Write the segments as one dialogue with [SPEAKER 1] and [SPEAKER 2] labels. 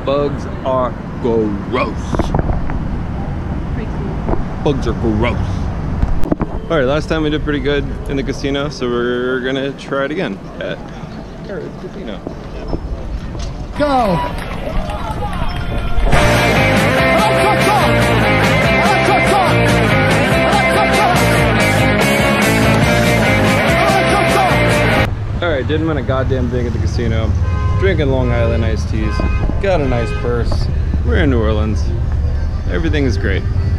[SPEAKER 1] Bugs are gross.
[SPEAKER 2] Pretty cool.
[SPEAKER 1] Bugs are gross. All right, last time we did pretty good in the casino, so we're gonna try it again at Harrah's Casino.
[SPEAKER 3] Go!
[SPEAKER 1] Alright, didn't win a goddamn thing at the casino. Drinking Long Island iced teas. Got a nice purse. We're in New Orleans. Everything is great.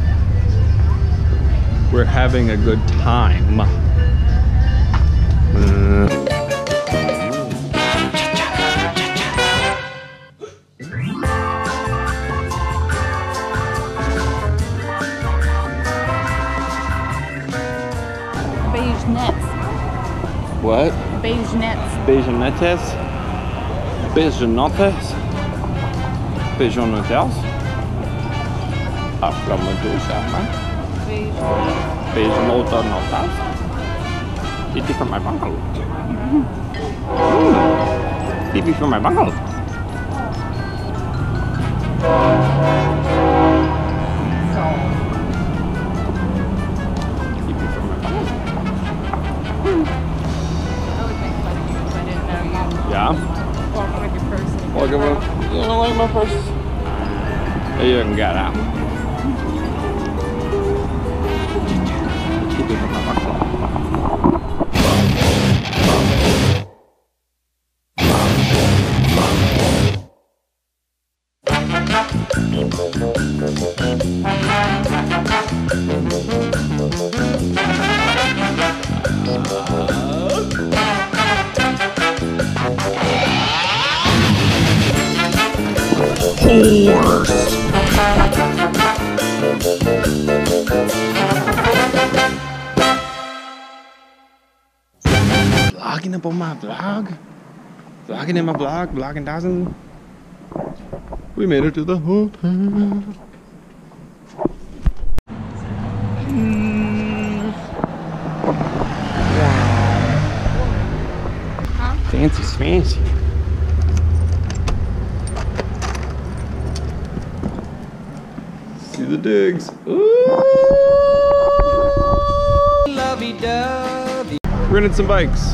[SPEAKER 1] We're having a good time.
[SPEAKER 2] Beige nets.
[SPEAKER 1] What?
[SPEAKER 2] Beige nets.
[SPEAKER 1] Beijonettes? Beijonettes? Beijonettes? Afromedusa,
[SPEAKER 2] Beige.
[SPEAKER 1] Beijonettes? Titi from my bungalow. Titi from my bungalow. Yeah?
[SPEAKER 2] Walking with your purse.
[SPEAKER 1] Walking with, you don't like my purse? You can get out. Keep it from my buckle. Horse. Vlogging up on my vlog? Vlogging in my vlog? Vlogging dozen? We made it to the hotel. Wow. Fancy smancy. See the digs. Ooh. Lovey-dovey. Rented some bikes.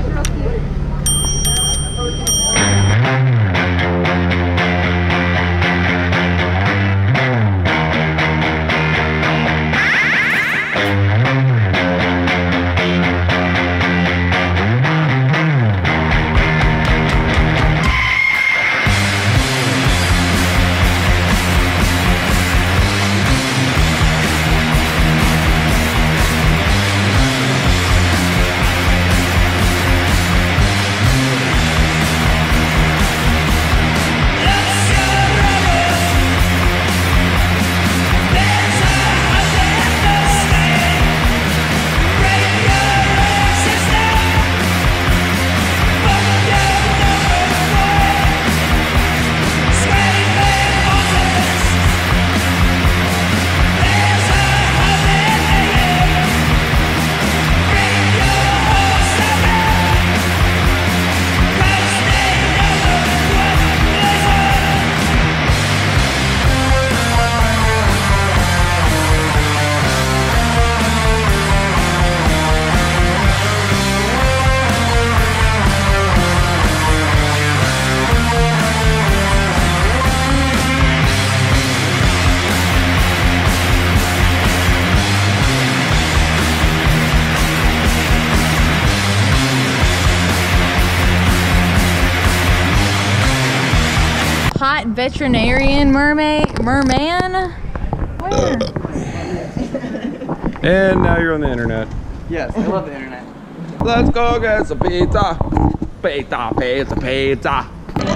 [SPEAKER 2] Hot veterinarian merman? Where?
[SPEAKER 1] And now you're on the internet.
[SPEAKER 3] Yes, I love the internet.
[SPEAKER 1] Let's go get some pizza. Pizza, pizza, pizza.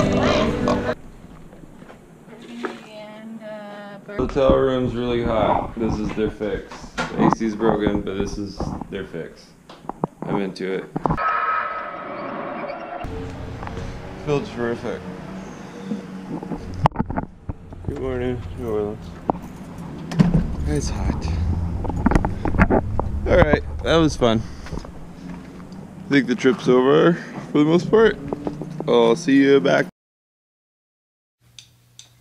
[SPEAKER 1] Hotel room's really hot. This is their fix. The AC's broken, but this is their fix. I'm into it. Feels terrific. Good morning, New Orleans. It's hot. Alright, that was fun. I think the trip's over for the most part. I'll see you back.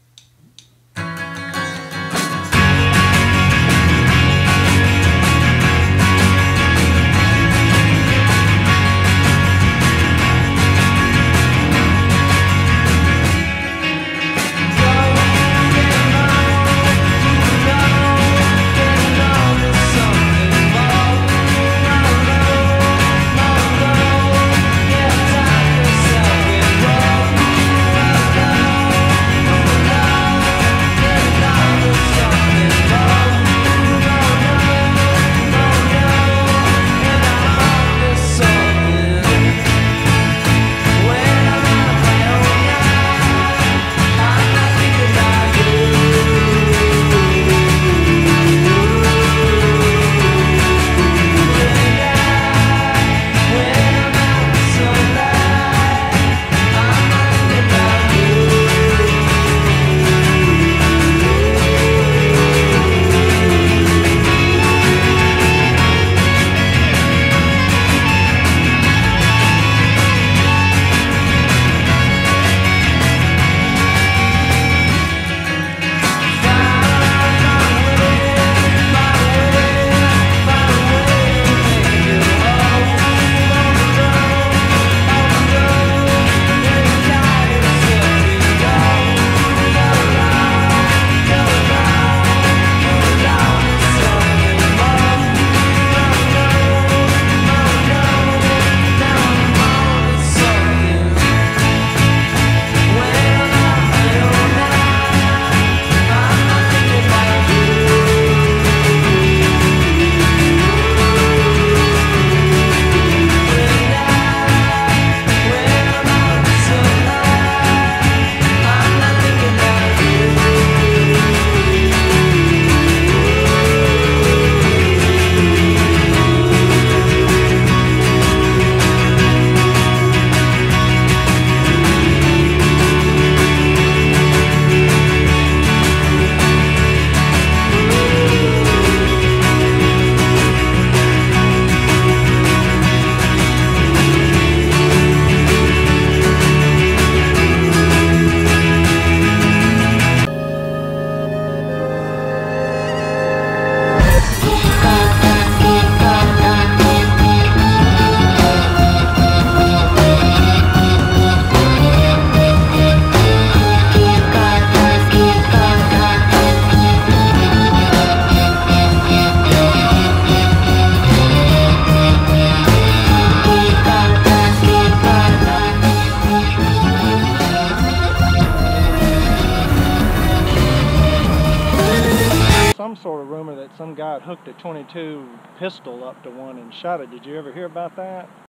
[SPEAKER 4] that some guy had hooked a .22 pistol up to one and shot it. Did you ever hear about that?